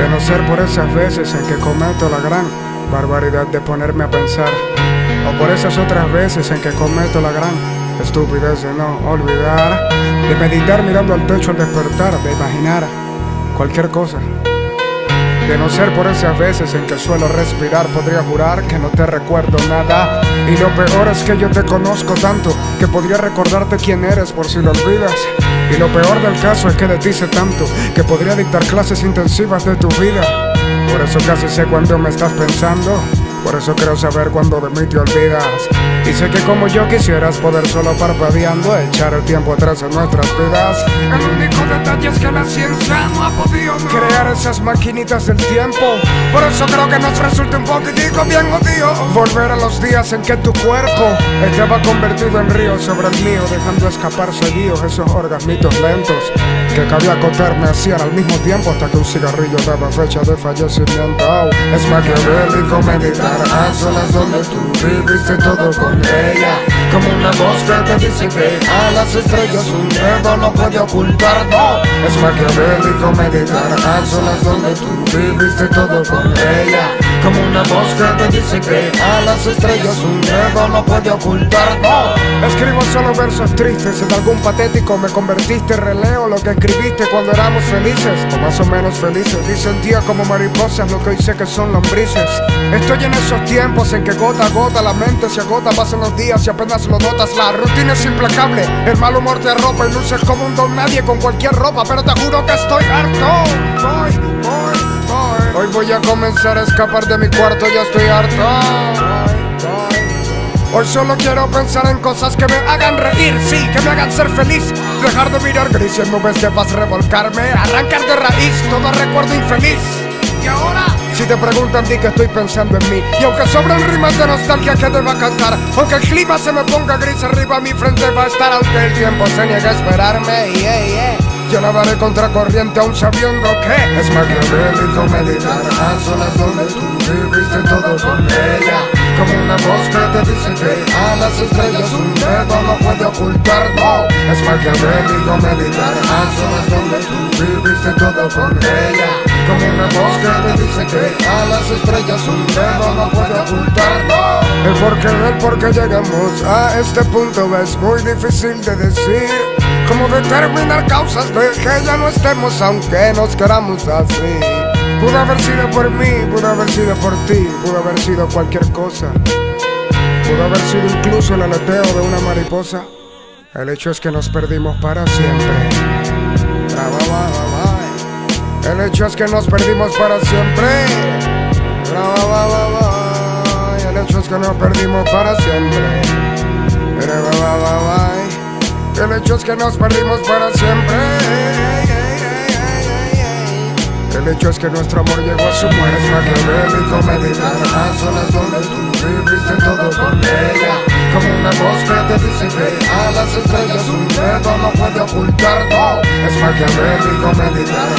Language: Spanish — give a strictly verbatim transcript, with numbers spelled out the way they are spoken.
De no ser por esas veces en que cometo la gran barbaridad de ponerme a pensar, o por esas otras veces en que cometo la gran estupidez de no olvidar, de meditar mirando al techo al despertar, de imaginar cualquier cosa. De no ser por esas veces en que suelo respirar, podría jurar que no te recuerdo nada. Y lo peor es que yo te conozco tanto que podría recordarte quién eres por si lo olvidas. Y lo peor del caso es que de ti sé tanto que podría dictar clases intensivas de tu vida. Por eso casi sé cuándo me estás pensando, por eso creo saber cuándo de mí te olvidas. Y sé que como yo quisieras poder solo parpadeando echar el tiempo atrás en nuestras vidas. El único detalle es que la ciencia no ha podido no crear esas maquinitas del tiempo. Por eso creo que nos resulta un poquitico bien odio volver a los días en que tu cuerpo estaba convertido en río sobre el mío, dejando escapar seguidos esos orgasmitos lentos que cabía acotarme hacían al mismo tiempo hasta que un cigarrillo daba fecha de fallecimiento. Es maquiavélico meditar a solas donde tú viviste todo con ella, como una voz que te dice que a las estrellas un dedo no puede ocultar, no. Es maquiavélico meditar a solas donde tú viviste todo con ella, como una voz que te dice que a las estrellas un dedo no puede ocultar, no. Escribo solo versos tristes, en algún patético me convertiste, releo lo que escribiste cuando éramos felices, o más o menos felices, y sentía como mariposas lo que hoy sé que son lombrices. Estoy en esos tiempos en que gota a gota la mente se agota, pasan los días y apenas lo notas, la rutina es implacable, el mal humor te arropa y luces como un don nadie con cualquier ropa, pero te juro que estoy harto. Voy, voy, voy. Hoy voy a comenzar a escapar de mi cuarto, ya estoy harto. Hoy solo quiero pensar en cosas que me hagan reír, sí, que me hagan ser feliz. Dejar de mirar gris y en nubes de paz revolcarme, arrancar de raíz todo recuerdo infeliz. Y ahora, si te preguntan di que estoy pensando en mí, y aunque sobran rimas de nostalgia que deba cantar, aunque el clima se me ponga gris arriba mi frente va a estar, aunque el tiempo se niegue a esperarme, yeah, yeah. Yo nadaré contracorriente aún sabiendo que es maquiavélico meditar a solas donde tú viviste todo con ella, como una voz que te dice que a las estrellas un dedo no puede ocultar, no. Es maquiavélico meditar a solas donde tú viviste todo con ella, como una voz que te dice que a las estrellas un dedo no puede ocultar, no. El porqué del por qué llegamos a este punto es muy difícil de decir, como determinar causas de que ya no estemos aunque nos queramos así. Pudo haber sido por mí, pudo haber sido por ti, pudo haber sido cualquier cosa, pudo haber sido incluso el aleteo de una mariposa. El hecho es que nos perdimos para siempre. El hecho es que nos perdimos para siempre. El hecho es que nos perdimos para siempre. El hecho es que nos perdimos para siempre. El hecho es que nuestro amor llegó a su muerte. Es maquiavélico meditar a solas donde tú viviste todo con ella, como una voz que te dice que a las estrellas un dedo no puede ocultar, no. Es maquiavélico meditar